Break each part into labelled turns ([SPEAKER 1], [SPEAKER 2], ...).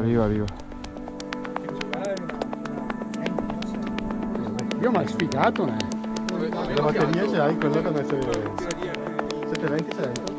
[SPEAKER 1] Arriva, arriva.
[SPEAKER 2] Io mi hai sfigato, ne?
[SPEAKER 3] La batteria ce l'hai, quello deve essere 720 100.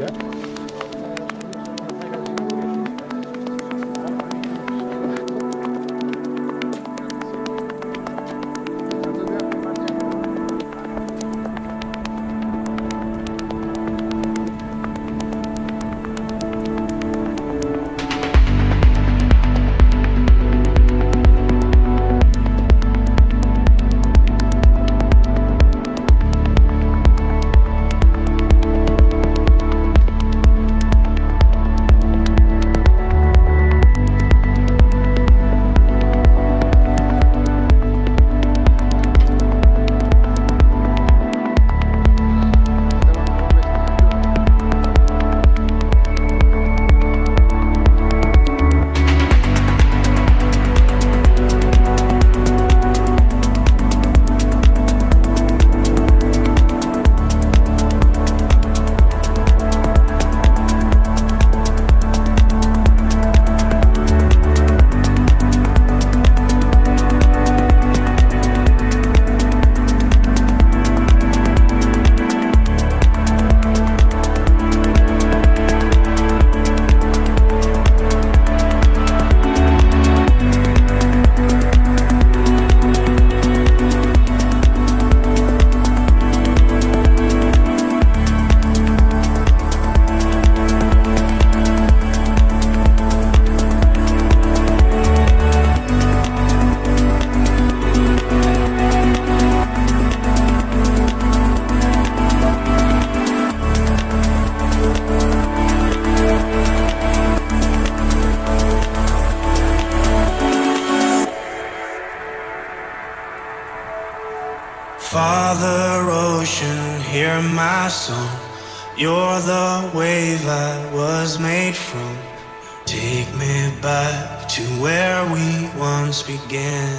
[SPEAKER 4] Father Ocean, hear my song. You're the wave I was made from. Take me back to where we once began.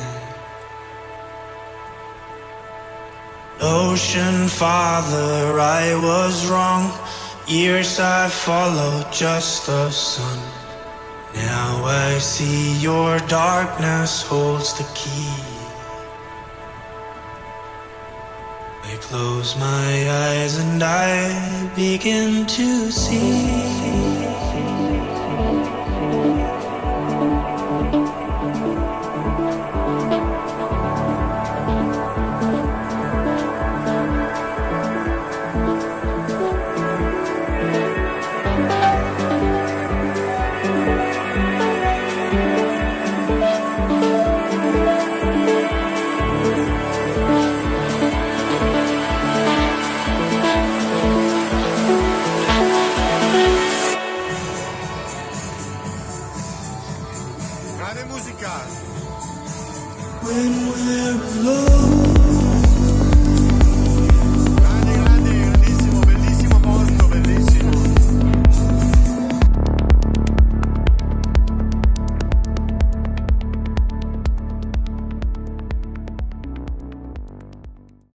[SPEAKER 4] Ocean Father, I was wrong. Years I followed just the sun. Now I see your darkness holds the key. I close my eyes and I begin to see.
[SPEAKER 3] Musicale.
[SPEAKER 4] When we're alone.